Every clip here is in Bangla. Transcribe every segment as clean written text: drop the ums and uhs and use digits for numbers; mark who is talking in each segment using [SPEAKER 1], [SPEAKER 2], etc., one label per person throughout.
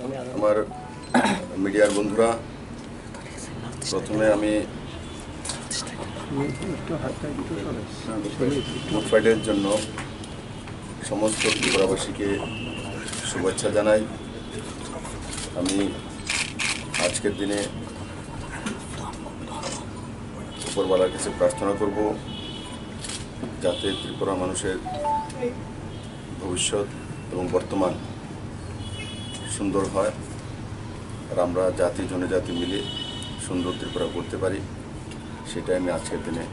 [SPEAKER 1] আমার মিডিয়ার বন্ধুরা, প্রথমে আমি গুড ফ্রাইডের জন্য সমস্ত ত্রিপুরাবাসীকে শুভেচ্ছা জানাই। আমি আজকের দিনে উপরওয়ালার কাছে প্রার্থনা করব যাতে ত্রিপুরা মানুষের ভবিষ্যৎ এবং বর্তমান সুন্দর হয়, আর আমরা জাতি জনজাতি মিলে সুন্দর ত্রিপুরা করতে পারি, সেটাই আমি আজকের দিনে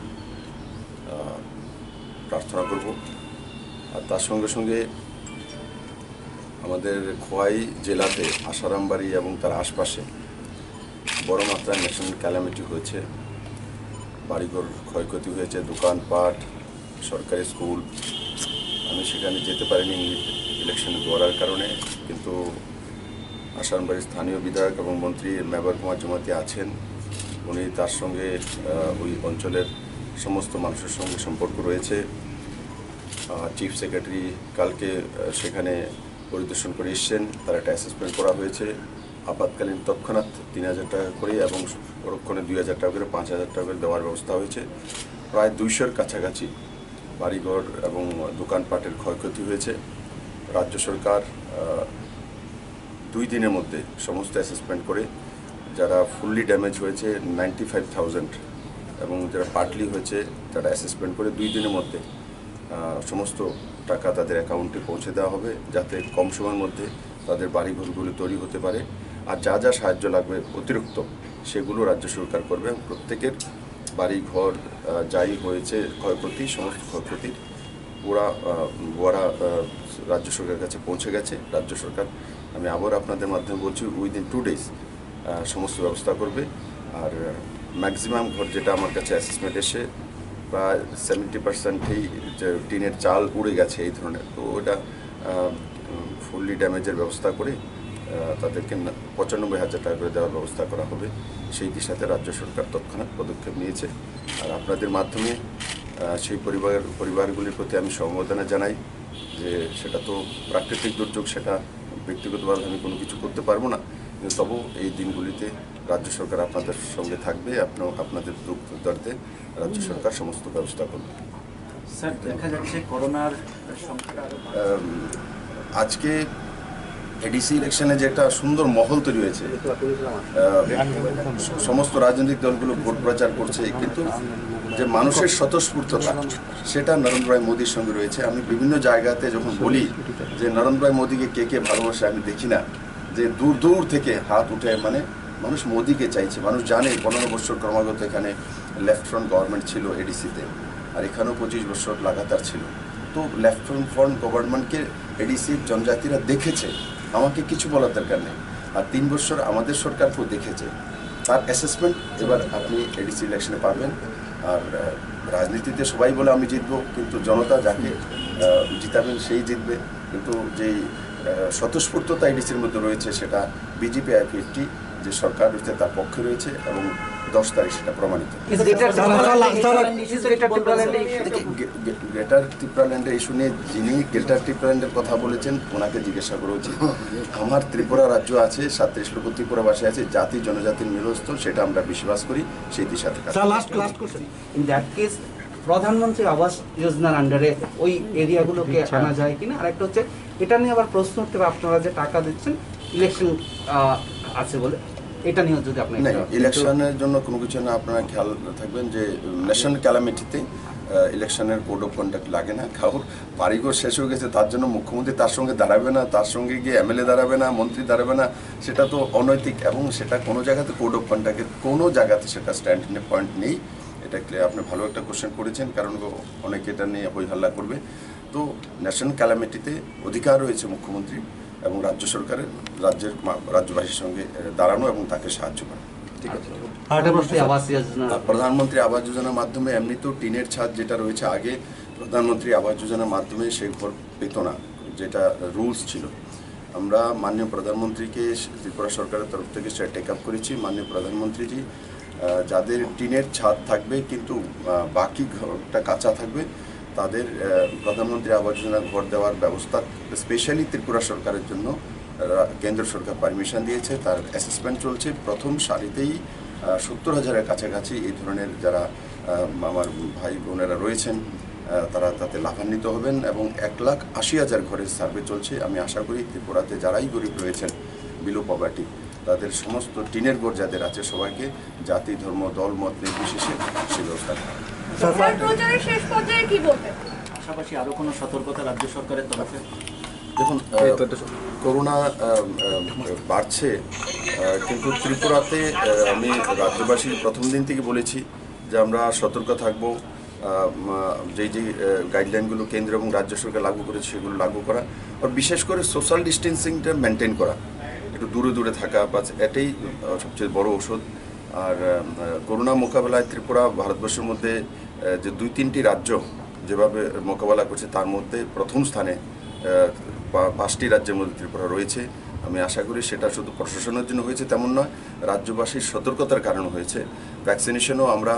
[SPEAKER 1] প্রার্থনা করব। আর তার সঙ্গে সঙ্গে আমাদের খোয়াই জেলাতে আসারামবাড়ি এবং তার আশপাশে বড় মাত্রায় ন্যাশনাল ক্যালামিটি হয়েছে, বাড়িঘর ক্ষয়ক্ষতি হয়েছে, দোকানপাট, সরকারি স্কুল। আমি সেখানে যেতে পারিনি ইলেকশনে দৌড়ার কারণে, কিন্তু আসারামবাড়ির স্থানীয় বিধায়ক এবং মন্ত্রী মেবার কুমার জমাতি আছেন। উনি তার সঙ্গে ওই অঞ্চলের সমস্ত মানুষের সঙ্গে সম্পর্ক রয়েছে। চিফ সেক্রেটারি কালকে সেখানে পরিদর্শন করে এসছেন, তার একটা অ্যাসেসমেন্ট করা হয়েছে। আপাতকালীন তৎক্ষণাৎ ৩,০০০ টাকা করে এবং পরক্ষণে ২,০০০ টাকা করে ৫,০০০ টাকা করে দেওয়ার ব্যবস্থা হয়েছে। প্রায় ২০০-র কাছাকাছি বাড়িঘর এবং দোকানপাটের ক্ষয়ক্ষতি হয়েছে। রাজ্য সরকার 2 দিনের মধ্যে সমস্ত অ্যাসেসমেন্ট করে যারা ফুললি ড্যামেজ হয়েছে 95,000 এবং যারা পার্টলি হয়েছে তারা অ্যাসেসমেন্ট করে 2 দিনের মধ্যে সমস্ত টাকা তাদের অ্যাকাউন্টে পৌঁছে দেওয়া হবে, যাতে কম সময়ের মধ্যে তাদের বাড়িঘরগুলো তৈরি হতে পারে। আর যা যা সাহায্য লাগবে অতিরিক্ত সেগুলো রাজ্য সরকার করবে। প্রত্যেকের বাড়িঘর যাই হয়েছে ক্ষয়ক্ষতি, সমস্ত ক্ষয়ক্ষতির ওরা রাজ্য সরকারের কাছে পৌঁছে গেছে। রাজ্য সরকার, আমি আবার আপনাদের মাধ্যমে বলছি, উইদিন 2 days সমস্ত ব্যবস্থা করবে। আর ম্যাক্সিমাম ঘর যেটা আমার কাছে অ্যাসেসমেন্ট এসে প্রায় 70%ই টিনের চাল উড়ে গেছে এই ধরনের, তো ওটা ফুললি ড্যামেজের ব্যবস্থা করে তাদেরকে 95,000 টাকা করে দেওয়ার ব্যবস্থা করা হবে। সেই সাথে রাজ্য সরকার তৎক্ষণাৎ পদক্ষেপ নিয়েছে। আর আপনাদের মাধ্যমে সেই পরিবারগুলির প্রতি আমি সমবেদনা জানাই যে সেটা তো প্রাকৃতিক দুর্যোগ, সেটা ব্যক্তিগতভাবে আমি কোনো কিছু করতে পারবো না, কিন্তু তবু এই দিনগুলিতে রাজ্য সরকার আপনাদের সঙ্গে থাকবে। আপনাদের দুঃখ দুর্দশাতে রাজ্য সরকার সমস্ত ব্যবস্থা করবে।
[SPEAKER 2] স্যার, দেখা যাচ্ছে করোনার
[SPEAKER 1] আজকে এডিসি ইলেকশনে যে একটা সুন্দর মহল তৈরি হয়েছে, সমস্ত রাজনৈতিক দলগুলো ভোট প্রচার করছে, কিন্তু যে মানুষের স্বতঃস্ফূর্ততা সেটা নরেন্দ্র ভাই মোদির সঙ্গে রয়েছে। আমি বিভিন্ন জায়গাতে যখন বলি যে নরেন্দ্র ভাই মোদিকে কে কে ভালোবাসে, আমি দেখি না যে দূর দূর থেকে হাত উঠে, মানে মানুষ মোদিকে চাইছে। মানুষ জানে 15 বছর ক্রমাগত এখানে লেফট ফ্রন্ট গভর্নমেন্ট ছিল এডিসিতে, আর এখানেও 25 বছর লাগাতার ছিল। তো লেফট ফ্রন্ট গভর্নমেন্টকে এডিসির জনজাতিরা দেখেছে, আমাকে কিছু বলার দরকার নেই। আর 3 বছর আমাদের সরকারকেও দেখেছে, তার অ্যাসেসমেন্ট এবার আপনি এডিসি ইলেকশনে পাবেন। আর রাজনীতিতে সবাই বলে আমি জিতবো, কিন্তু জনতা যাকে জিতাবেন সেই জিতবে। কিন্তু যেই স্বতঃস্ফূর্ততা এডিসির মধ্যে রয়েছে সেটা বিজেপি আইপিএফটি যে সরকার রয়েছে তার পক্ষে রয়েছে, এবং 10 তারিখ সেটা প্রমাণিত। গ্রেটার ত্রিপুরাল্যান্ডের ইস্যু নিয়ে যিনি গ্রেটার ত্রিপুরাল্যান্ডের কথা বলেছেন ওনাকে জিজ্ঞাসা করা উচিত। আমার ত্রিপুরা রাজ্য আছে, 37 লক্ষ ত্রিপুরাবাসী আছে, জাতি জনজাতির মিলস্থল, সেটা আমরা বিশ্বাস করি, সেই দিশাতে
[SPEAKER 2] প্রধানমন্ত্রী আবাস যোজনার আন্ডারে ওই এরিয়াগুলোকে আনা যায় কিনা, আর একটা হচ্ছে এটা নিয়ে আবার প্রশ্ন উঠতে হবে, আপনারা যে টাকা দিচ্ছেন ইলেকশন আছে বলে, এটা নিয়ে যদি আপনি
[SPEAKER 1] ইলেকশনের জন্য কোনো কিছু না, আপনারা খেয়াল থাকবেন যে ন্যাশনাল ক্যালামিটিতে ইলেকশনের কোড অফ কন্ডাক্ট লাগে না। কারোর বাড়িঘর শেষ হয়ে গেছে তার জন্য মুখ্যমন্ত্রী তার সঙ্গে দাঁড়াবে না, তার সঙ্গে গিয়ে এমএলএ দাঁড়াবে না, মন্ত্রী দাঁড়াবে না, সেটা তো অনৈতিক। এবং সেটা কোনো জায়গাতে কোড অফ কন্ডাক্টের কোনো জায়গাতে সেটা স্ট্যান্ডিং পয়েন্ট নেই। এটা ক্লিয়ার, আপনি ভালো একটা কোশ্চেন করেছেন, কারণ অনেকে এটা নিয়ে হই হাল্লা করবে। তো ন্যাশনাল ক্যালামিটিতে অধিকার রয়েছে মুখ্যমন্ত্রী এবং রাজ্য সরকারের রাজ্যবাসীর সঙ্গে দাঁড়ানো এবং তাকে সাহায্য করা। ঠিক আছে। প্রধানমন্ত্রী আবাস যোজনার মাধ্যমে এমনিতেও টিনের ছাদ যেটা রয়েছে, আগে প্রধানমন্ত্রী আবাস যোজনার মাধ্যমে সেই ঘর পেত না, যেটা রুলস ছিল। আমরা মাননীয় প্রধানমন্ত্রীকে ত্রিপুরা সরকারের তরফ থেকে সেটা টেক আপ করেছি। মাননীয় প্রধানমন্ত্রীজি যাদের টিনের ছাদ থাকবে কিন্তু বাকি ঘরটা কাঁচা থাকবে, তাদের প্রধানমন্ত্রী আবাস যোজনা ঘর দেওয়ার ব্যবস্থা স্পেশালি ত্রিপুরা সরকারের জন্য কেন্দ্র সরকার পারমিশন দিয়েছে, তার অ্যাসেসমেন্ট চলছে। প্রথম সারিতেই 70,000-এর কাছাকাছি এই ধরনের যারা আমার ভাই বোনেরা রয়েছেন তারা তাতে লাভান্বিত হবেন এবং 1,80,000 ঘরের সার্ভে চলছে। আমি আশা করি ত্রিপুরাতে যারাই গরিব রয়েছেন, বিলো পভার্টি, তাদের সমস্ত টিনের ঘর যাদের আছে সবাইকে জাতি, ধর্ম, দল, মত নির্বিশেষে সে ব্যবস্থা করা হবে।
[SPEAKER 3] প্রচারের শেষ পর্যায়ে কি বলবেন?
[SPEAKER 4] পাশাপাশি আরো কোনো সতর্কতা রাজ্য সরকারের তরফে?
[SPEAKER 1] দেখুন, করোনা বাড়ছে, কিন্তু ত্রিপুরাতে আমি রাজ্যবাসীর প্রথম দিন থেকে বলেছি যে আমরা সতর্ক থাকব। যেই গাইডলাইনগুলো কেন্দ্র এবং রাজ্য সরকার লাগু করেছে সেগুলো লাগু করা, আর বিশেষ করে সোশ্যাল ডিস্টেন্সিংটা মেনটেন করা, একটু দূরে দূরে থাকা, বাস এটাই সবচেয়ে বড় ওষুধ। আর করোনা মোকাবেলায় ত্রিপুরা ভারতবর্ষের মধ্যে যে 2-3টি রাজ্য যেভাবে মোকাবেলা করছে তার মধ্যে প্রথম স্থানে 5টি রাজ্যের মধ্যে ত্রিপুরা রয়েছে। আমি আশা করি সেটা শুধু প্রশাসনের জন্য হয়েছে তেমন নয়, রাজ্যবাসীর সতর্কতার কারণে হয়েছে। ভ্যাকসিনেশনও আমরা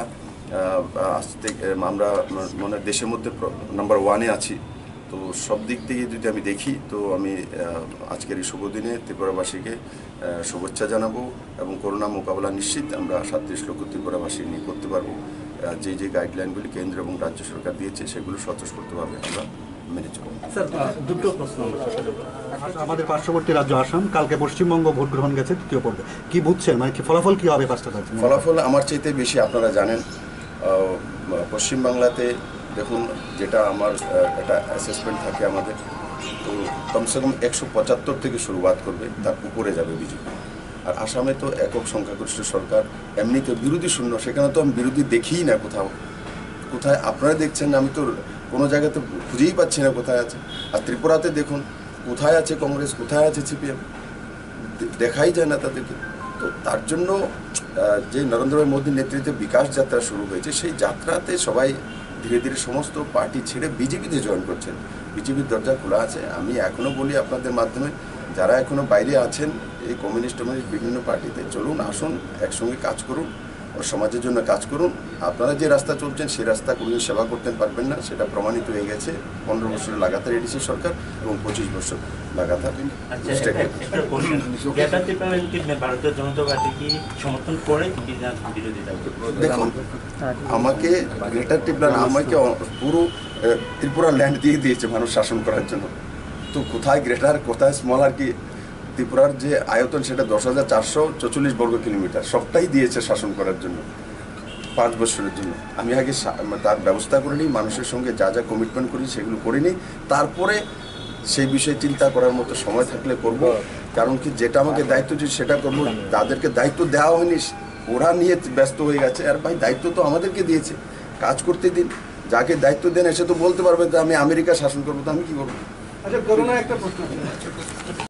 [SPEAKER 1] মানে দেশের মধ্যে নাম্বার 1-এ আছি। তো সব দিক থেকে যদি আমি দেখি, তো আমি আজকের এই শুভ দিনে ত্রিপুরাবাসীকে শুভেচ্ছা জানাবো এবং করোনা মোকাবেলা নিশ্চিত আমরা 37 লক্ষ ত্রিপুরাবাসী নিয়ে করতে পারবো। যে গাইডলাইনগুলি কেন্দ্র এবং রাজ্য সরকার দিয়েছে সেগুলো স্বতঃস্ফূর্তভাবে আমরা মেনে চলব।
[SPEAKER 2] স্যার, দুটো প্রশ্ন
[SPEAKER 5] আমাদের পার্শ্ববর্তী রাজ্য আসাম, কালকে পশ্চিমবঙ্গ ভোট গ্রহণ গেছে তৃতীয় পর্বে, কি বুঝছেন, মানে কি ফলাফল কি হবে 5টা রাজ্যে?
[SPEAKER 1] ফলাফল আমার চাইতে বেশি আপনারা জানেন। পশ্চিমবাংলাতে দেখুন, যেটা আমার একটা অ্যাসেসমেন্ট থাকে আমাদের, তো কমসে কম 175 থেকে শুরুয়াত করবে, তার উপরে যাবে বিজেপি। আর আসামে তো একক সংখ্যাগরিষ্ঠ সরকার, এমনিতে বিরোধী শূন্য, সেখানে তো আমি বিরোধী দেখিই না কোথাও। কোথায় আপনারা দেখছেন, আমি তো কোনো জায়গাতে খুঁজেই পাচ্ছি না কোথায় আছে। আর ত্রিপুরাতে দেখুন কোথায় আছে কংগ্রেস, কোথায় আছে সিপিএম, দেখাই যায় না তাদেরকে। তো তার জন্য যে নরেন্দ্র মোদীর নেতৃত্বে বিকাশ যাত্রা শুরু হয়েছে, সেই যাত্রাতে সবাই ধীরে ধীরে সমস্ত পার্টি ছেড়ে বিজেপিতে জয়েন করছেন। বিজেপির দরজা খোলা আছে। আমি এখনও বলি আপনাদের মাধ্যমে, যারা এখনও বাইরে আছেন এই কমিউনিস্ট বিভিন্ন পার্টিতে, চলুন, আসুন, একসঙ্গে কাজ করুন, ও সমাজের জন্য কাজ করুন। আপনারা যে রাস্তা চলছেন সেই রাস্তা কোনোদিন সেবা করতে পারবেন না, সেটা প্রমাণিত হয়ে গেছে। 15 বছর লাগাতার এডিসি সরকার এবং 25 বছর লাগাতার স্টেট।
[SPEAKER 4] ভারতীয় জনতা পার্টি কি সমর্থন করে কি না বিরোধিতা?
[SPEAKER 1] দেখুন, আমাকে গ্রেটার টিপলান, আমাকে পুরো ত্রিপুরা ল্যান্ড দিয়ে দিয়েছে মানুষ শাসন করার জন্য। তো কোথায় গ্রেটার কোথায় স্মল, আর কি ত্রিপুরার যে আয়তন সেটা 10,444 বর্গ কিলোমিটার, সবটাই দিয়েছে শাসন করার জন্য 5 বছরের জন্য। আমি আগে তার ব্যবস্থা করে নিই, মানুষের সঙ্গে যা যা কমিটমেন্ট করি সেগুলো করে নিই, তারপরে সেই বিষয়ে চিন্তা করার মতো সময় থাকলে করব। কারণ কি, যেটা আমাকে দায়িত্ব দিয়েছে সেটা করবো। তাদেরকে দায়িত্ব দেওয়া হয়নি, ওরা নিয়ে ব্যস্ত হয়ে গেছে। আর ভাই, দায়িত্ব তো আমাদেরকে দিয়েছে, কাজ করতে দিন। যাকে দায়িত্ব দেন এসে তো বলতে পারবেন যে আমি আমেরিকা শাসন করবো, তো আমি কি করবো?
[SPEAKER 2] আচ্ছা, করোনা একটা প্রশ্ন